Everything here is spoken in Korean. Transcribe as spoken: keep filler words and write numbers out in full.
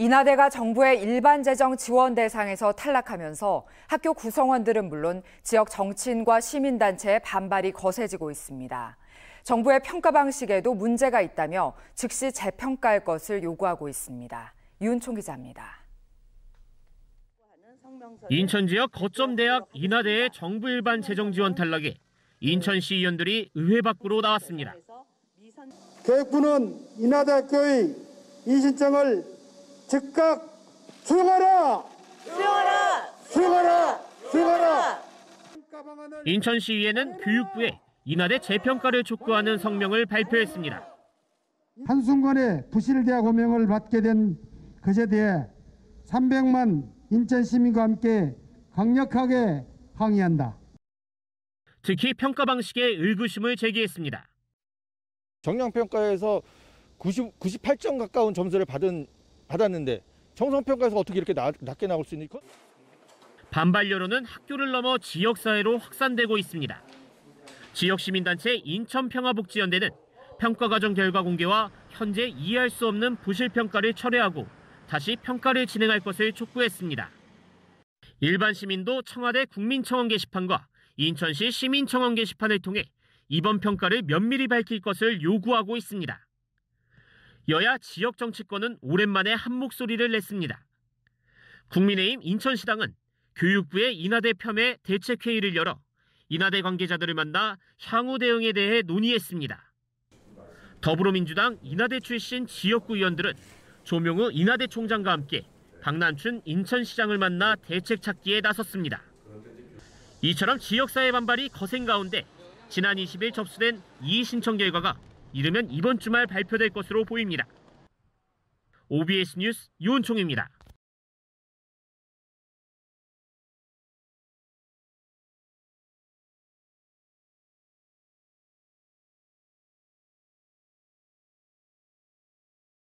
인하대가 정부의 일반 재정 지원 대상에서 탈락하면서 학교 구성원들은 물론 지역 정치인과 시민단체의 반발이 거세지고 있습니다. 정부의 평가 방식에도 문제가 있다며 즉시 재평가할 것을 요구하고 있습니다. 유은총 기자입니다. 인천 지역 거점 대학 인하대의 정부 일반 재정 지원 탈락에 인천시 의원들이 의회 밖으로 나왔습니다. 교육부는 인하대학교의 이 신청을 즉각 수용하라! 수용하라! 수용하라! 수용하라! 인천시의회는 교육부에 인하대 재평가를 촉구하는 성명을 발표했습니다. 한순간에 부실대학 호명을 받게 된 것에 대해 삼백만 인천 시민과 함께 강력하게 항의한다. 특히 평가 방식에 의구심을 제기했습니다. 정량평가에서 구십, 구십팔 점 가까운 점수를 받은, 받았는데 정성평가에서 어떻게 이렇게 나, 낮게 나올 수 있니? 반발 여론은 학교를 넘어 지역사회로 확산되고 있습니다. 지역시민단체 인천평화복지연대는 평가과정 결과 공개와 현재 이해할 수 없는 부실평가를 철회하고 다시 평가를 진행할 것을 촉구했습니다. 일반 시민도 청와대 국민청원 게시판과 인천시 시민청원 게시판을 통해 이번 평가를 면밀히 밝힐 것을 요구하고 있습니다. 여야 지역 정치권은 오랜만에 한 목소리를 냈습니다. 국민의힘 인천시당은 교육부의 인하대 폄훼 대책회의를 열어 인하대 관계자들을 만나 향후 대응에 대해 논의했습니다. 더불어민주당 인하대 출신 지역구 의원들은 조명우 인하대 총장과 함께 박남춘 인천시장을 만나 대책 찾기에 나섰습니다. 이처럼 지역사회 반발이 거센 가운데 지난 이십 일 접수된 이의 신청 결과가 이르면 이번 주말 발표될 것으로 보입니다. 오비에스 뉴스 유은총입니다.